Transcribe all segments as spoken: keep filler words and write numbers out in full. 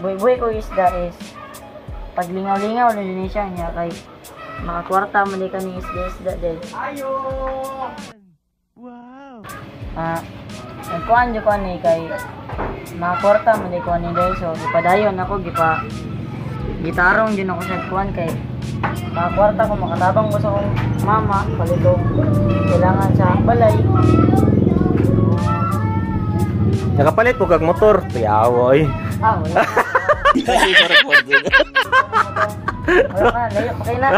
buhay-buhay ko isda is pag lingaw-lingaw na din siya niya kay makakwarta man ka ni isda-isda din. Ayo! Wow! Ah, ang kuan jo ko ni kay makakwarta man ko ni dahil so gipadayon ako gipa gitarong din ako sa kuan kay makakwarta ko makatabang ko sa akong mama palito kailangan sa balay. Nakapalit po kag motor, tiyawoy. Ah, wala. Hindi ko record din. Wala ka, layo, okay na.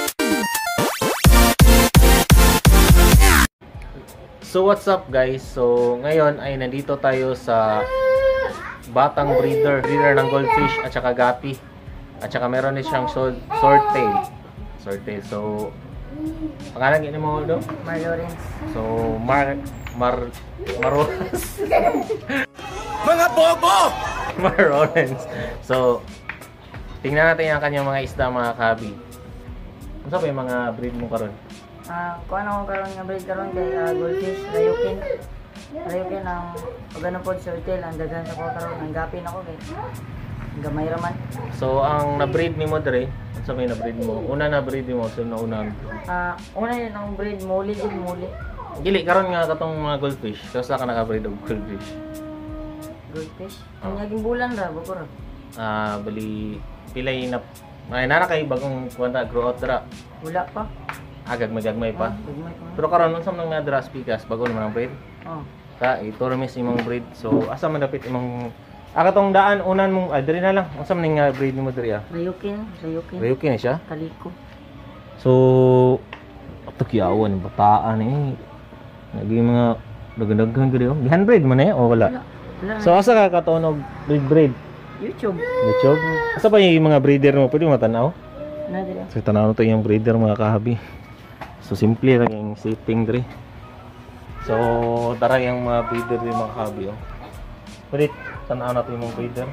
So what's up guys? So ngayon ay nandito tayo sa batang breeder, breeder ng goldfish at saka gapi. At saka meron din siyang swordtail. Swordtail. So pangalan gini mo do? Mar Lawrence. So Mar Mar Marolas. Mga bobo! Mar Lawrence. So tingnan natin ang kanyang mga isda, mga kabi. Ano ba yung mga breed mo karon? Ah, kuan ako karon nga breed karon kay uh, goldfish, rayukin. Rayukin ang pagano pod swordtail ang daghan sa ko karon ang gapin ako kay gamay raman. So ang na-breed ni mo dre, ano sa may na-breed mo? Una na-breed mo, so na una. Ah, una yun ang breed muli din muli. Gili karon nga katong mga goldfish. Kasi ka naka-breed og goldfish. Goldfish. Oh. Ang naging bulan ra bako ra. Ah, bali pilay na ay nara kay bagong kwanta grow out dra. Wala pa. Agag magagmay pa. Ah, gagmay pa. Pero karon unsa man nga dra spikas bago naman ang breed? Oh. Ka iturumis imong breed. So asa man dapit imong ah katong daan unan mong ah, diri na lang. Unsa man nga breed nimo diri ah? Rayukin, rayukin. Rayukin siya. Kaliko. So ato kiyawan bataan eh. Naging mga daghan-daghan gid oh. Gihan breed man eh o wala? Wala. Wala. So asa ka katunog breed breed? YouTube. YouTube. Asa pa yung mga breeder mo? Pwede mo tanaw? Na dira. So tanaw to yung breeder mga kahabi. So simple lang yung setting dre. So tara yung mga breeder din mga kahabi oh. Pwede tanaw natin yung mga breeder.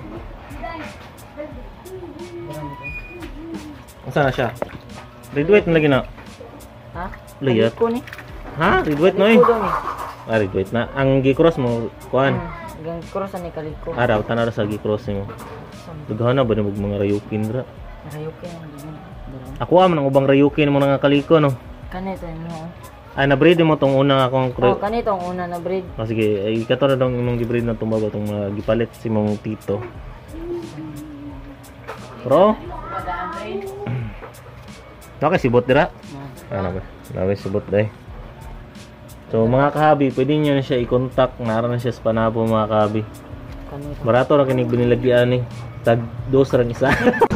Asa na siya? Red white na lagi na. Ha? Layat. Kaliko ni. Ha? Red white no eh. Kaliko daw ni. Ah, red white na. Ang gi-cross mo kuan. Hmm. Gang cross ni kaliko. Araw tanaw sa gi-cross mo. Dughan na ba na mga rayukin dra? Rayukin ang daghan. Ako am nang ubang rayukin mo nga kaliko no. Kanito no. Ay na-breed mo tong una akong Oh, kanito ang una na breed. oh, sige, ay kato na dong imong gi-breed na tumbago tong mga gipalit si mong tito. Bro. Naka sibot dira. Ano ba? Nawe sibot dai. So mga kahabi, pwede niyo na siya i-contact. Nara na siya sa Panabo mga kahabi. Kanito. Barato ra kinig binilagyan ni. Tag dos rang isa.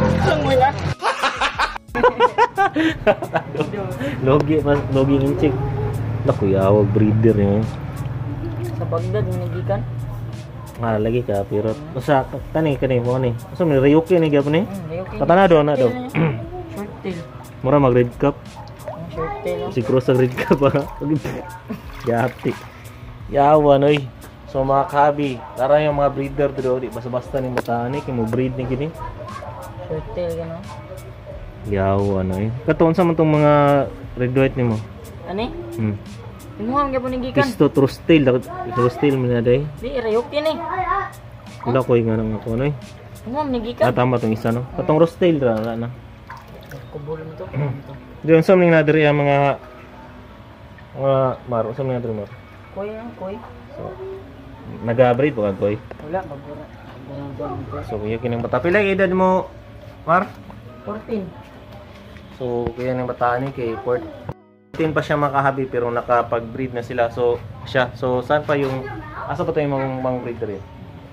Logi mas logi inchik. Naku yawag breeder niyo. Sa Baghdad nagikan. Ah, lagi ka pero usa tani kani mo ni. Usa may rayuki ni gyapon ni. Hmm, rayukin. Katanado na daw. Short tail. Mura mag red cup. Ang short tail. Si cross ang red cup ha. Yati. Yawan oy. So mga kabi, tara yung mga breeder dito, di basta-basta ni mutani kay mo breed ni kini. Short tail gano. Yawan oy. Katon sa man tong mga red white nimo. Ani? Hmm. Imuham gyapon nagikan. Pisto true steel, true steel man na day. Di rayukin eh. Wala ko nga nang ako noy. Imuham nagikan. Ah, tama tong isa no. Katong rose tail ra na. Kubulo mo to. Diyon sa mga nadiri ang mga mga maro sa mga nadiri mo. Koy ang koy. So naga-breed po koy. Wala pagura. So kuya kining bata pila edad mo, Mar? fourteen. So kaya nang bata ni kay fourteen pa siya makahabi pero nakapag-breed na sila. So siya. So saan pa yung asa pa to yung mga, mga breeder eh?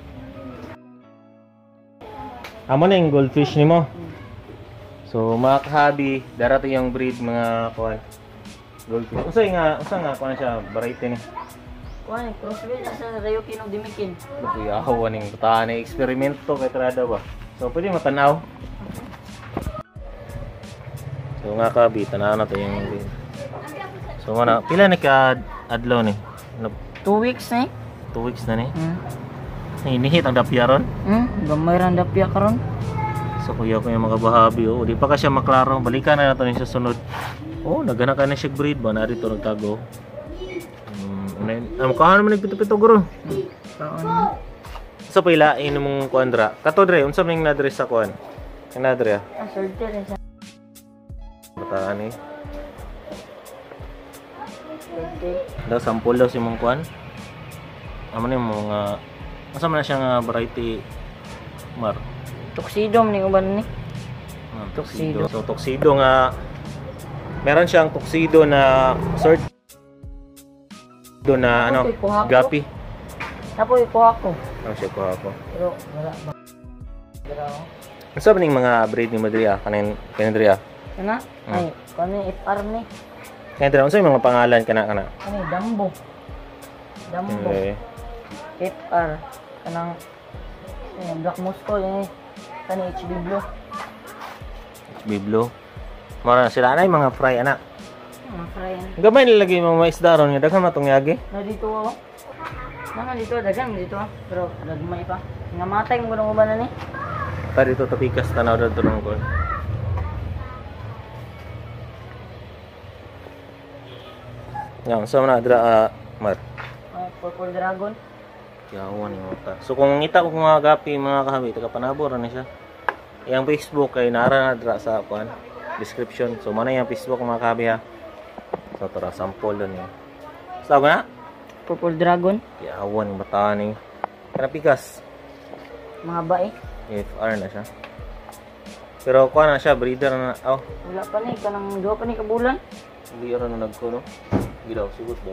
Amo na yung goldfish nimo. So mga kahabi, darating yung breed mga kuan. Goldfish. Usa nga, usa nga kuan siya variety ni. Kuan crossbreed sa rayukin og dimikin. Kuya awan ning bata ni eksperimento kay trada ba. So pwede matanaw. So nga kahabi, tanaw na to yung breed. So mana pila na ka adlaw ni? two weeks eh. two weeks na ni. Hmm. Inihit ang dapya ron. Hmm, gamay ra dapya karon. So kuya ko yung mga bahabi oh, di pa ka siya maklaro. Balikan na nato ni sa sunod. Oh, nagana ka na siya breed ba na dito nagtago. Um, unay, am kahan man nagpito-pito guro. Kaon. Sa pila imong kuan dra. Kato dre, unsa man na dre sa kuan? Kana dre. Ah, sorte rin siya. Bataan ni. Sorte. Daw sampol daw si mong kuan. Amo ni mga asa man na siya nga variety mar. Tuxedo man yung uban ni. Ah, Tuxedo. So tuxedo nga meron siyang tuxedo na sort do na ano, Okay, kuha ko. gapi. Tapo ikuha ko. Ano siya kuha ko. Pero wala ba? Pero Unsa man ning mga breed ni Madria kanin kanin Dria? kana Hmm. ay kani F R ni. Kanin Dria unsa yung mga pangalan kana kana? Kani Dambo. Dambo. Okay. F R kanang eh, Black Moscow eh. Kani H B Blue. Biblo. Mara na sila na yung mga fry anak. Mga friend. Gamay nilagay mga maisda ron nga daghan matong yagi. Na dito ako. Nanga dito dagan dito ah. Pero lagmay pa. Nga matay mo gud uban na ni. Pa dito tapikas tanaw daw tulong ko. Yan, sa mga dra ah, mar. Ah, Purple Dragon. Yawan yung mata. So kung ngita ko mga gapi mga kahabi, taga panabor na siya. Yang Facebook kay nara na dra sa kuan description. So mana yung Facebook mga kahabi ha. So tara sample doon yun. Sa na? Purple Dragon. Yawan yung mata ni. Kana pikas. Mga bae. F R na siya. Pero kuan na siya breeder na. Oh, Wala pa ni kanang duha pa ni kabulan. hindi ron na nagkuno. Gidaw sigot ba.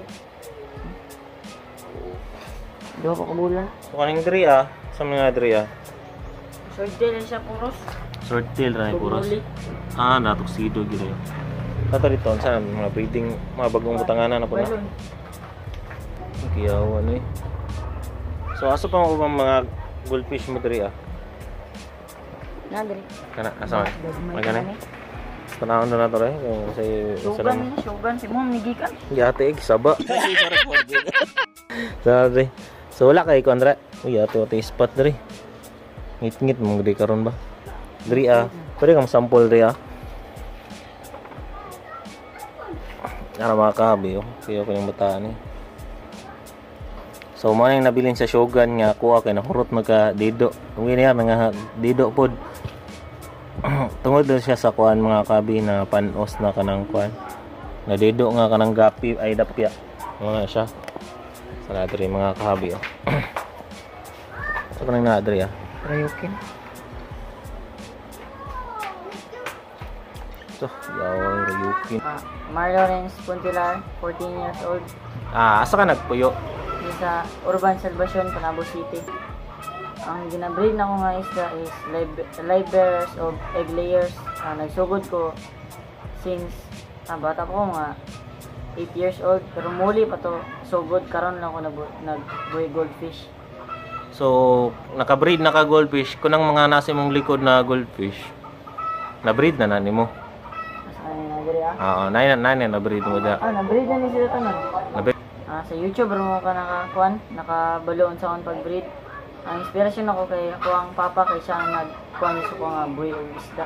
Duha pa kabulan. So kaning diri ah, sa mga diri ah. Short tail siya puros. Short tail ra ni puros. Pumuli. Ah, natuksido gid yun. Kato dito sa mga breeding, mga bagong butanganan na po na. Balon. Kiyawan eh. So aso pa mo bang mga goldfish mo diri ah? Na diri. Kana asa man? Dagmay Magana. ka ni. Tanawon na nato rin kung sa sa Sugan ni, sugan si mom nigikan. Yate ig saba. Sorry. So wala kay Kondra. Uy, ato ato spot diri. Ngit-ngit mo gudi karon ba? Diri ah. Pwede kang sample diri ah. Ara mga kabi oh. Kaya ko yung bataan eh. So mo nang nabilin sa Shogun nga kuha kay nahurot magka dido. Tungin niya mga dido pod. Tungod na siya sa kuan mga kabi na panos na kanang kuan. Na dido nga kanang gapi ay dapya. Mga siya. Sa nadri mga kabi oh. So kanang nadri ah. Rayukin. So, yaw Ryukin. Ah, Mario Renz Puntilar, fourteen years old. Ah, asa ka nagpuyo? Di sa Urban Salvacion, Panabo City. Ang ginabreed na ko nga isda is live, live bearers of egg layers. Ah, nagsugod ko since ah, bata ko nga eight years old. Pero muli pa to sugod karon lang ako nag nagbuhay goldfish. So, nakabreed na ka goldfish. Kunang mga nasa imong likod na goldfish, na-breed na na nimo. Mas ano na diri ah. Oo, nine nine na breed mo da. Ah, na-breed na ni sila tanan. Na-breed. Ah, sa YouTube ro ka nakakuan, nakabaloon sa akong pag-breed. Ang inspirasyon ako kay ako ang papa kay siya ang nagkuan sa ko nga buhay og isda.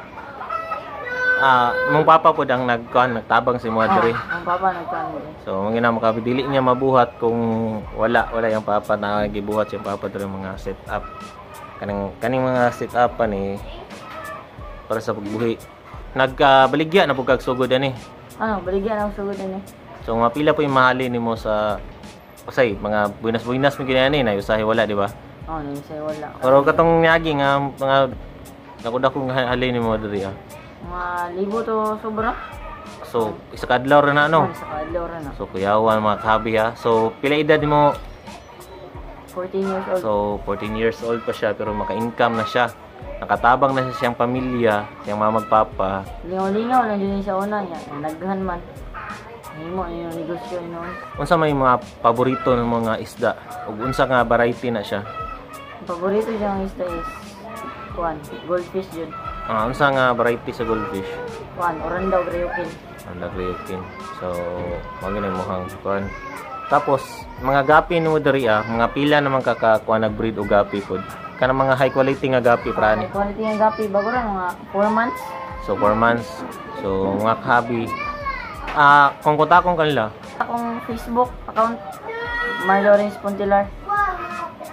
Ah, mong papa po dang nagkuan, nagtabang si mo diri. Ah, ang papa nagkuan diri. So, mga na makabidili niya mabuhat kung wala wala yung papa na gibuhat yung papa diri mga setup. Kaning kaning mga setup pa ni para sa pagbuhi. Nagbaligya na pugkag sugod ani. Ano, baligyan ang sugod ni. So, mga pila po yung mahali nimo sa usay mga buinas-buinas mo ginani na usahay wala, di ba? Oh, nang say wala. Pero katong nyagi nga mga dako-dako nga halin nimo diri ah. Mga libo to sobra. So, isa ka adlaw ra na ano. Sa kadlaw ra na. So, kuyawan mga kabi ha. So, pila edad mo? fourteen years old. So, fourteen years old pa siya pero maka-income na siya. Nakatabang na siya siyang pamilya, siyang mamagpapa. Lingaw-lingaw na din sa una niya. Naghan man. Himo ni yung negosyo noon. Unsa may mga paborito ng mga isda? Ug unsa nga variety na siya? Ang paborito siyang isda is kuan, goldfish yun. Ah, unsa nga variety sa goldfish? Kuan, orandaw grayukin. Ang nagreyokin. So, mga ganun mukhang kuan. Tapos, mga gapi no diri ah, mga pila naman kakakuha nag-breed o gapi pod. Kana mga high quality nga gapi prani. Ay, quality ng gapi bago ra mga four months. So, four months. So, mga kahabi. Ah, kung kontakon kanila, Akong Facebook account Marlo Renz Puntilar.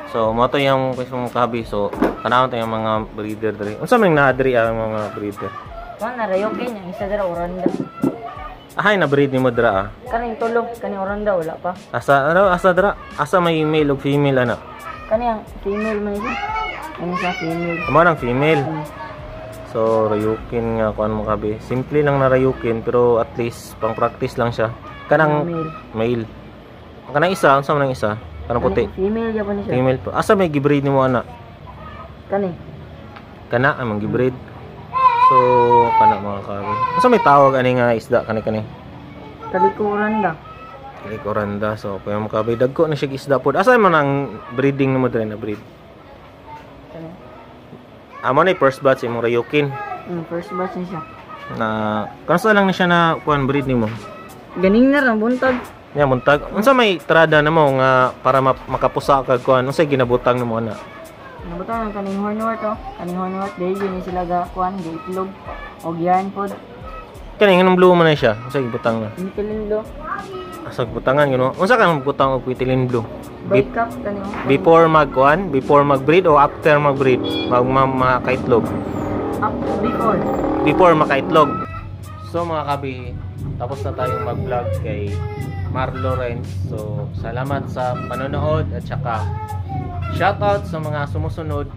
So mo to yung pwesto mong kabi. So kanahon tayong mga breeder diri. Unsa man na diri ang mga breeder? Kuan na rayokin yung isa dira oranda. Ahay na breed ni mo dira ah. Kaning tulo, kaning oranda wala pa. Asa ano asa dira? Asa may male ug female ana? Kani ang female man siya. Ano siya female? Amo nang female. Hmm. So rayukin nga kuan mo kabi. Simple lang na rayukin pero at least pang practice lang siya. Kanang Male. male. Kanang isa, unsa man ang isa? Kanang puti. Kani female ya ni siya. Female to. Asa may gibreed nimo ana? Kani. Kana among gibreed. So kana mga kabi. Asa may tawag ani nga isda kani kani? Kaliko oranda. Kay Coranda. So kuya mo kabi dagko na siya isda pod. Asa man ang breeding nimo diri na breed? Kani. Amo na yung first batch imong rayukin Hmm, first batch ni siya. na kansa lang na siya na kuan breed nimo. Ganing na ram buntag. Nya muntag. Unsa may trada namo nga para ma- makapusa kag kuan? Unsay ginabutang nimo ana? Nabutan ang kaning hornwort oh. Kaning hornwort dahil yun sila ga kuan giitlog og yarn pod. Kani nganong blue man na siya. Unsay gibutang na? Intilin do. Asag butangan gino. Unsa kang butang og pitilin blue? Be- Bike up kani oh. before mag kuan, before mag breed o after mag breed? Mag ma- makaitlog. Up before. Before makaitlog. So mga kabi, tapos na tayong mag-vlog kay Mar Lawrence. So salamat sa panonood at saka shoutout sa mga sumusunod.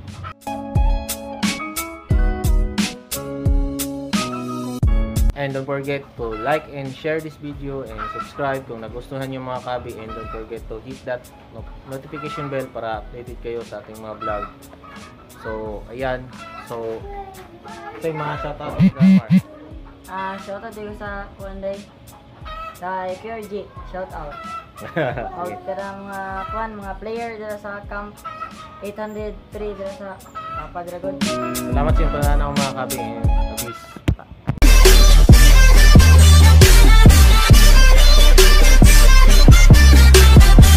And don't forget to like and share this video and subscribe kung nagustuhan nyo mga kabi. And don't forget to hit that no- notification bell para updated kayo sa ating mga vlog. So, ayan. So, ito yung mga shoutout sa Mar. Ah, shout out dito sa kuan day. Kay Pure G, shout out. Out tara mga kuan mga player dito sa camp eight oh three dito sa Papa Dragon. Salamat sa inyo mga kabi and peace.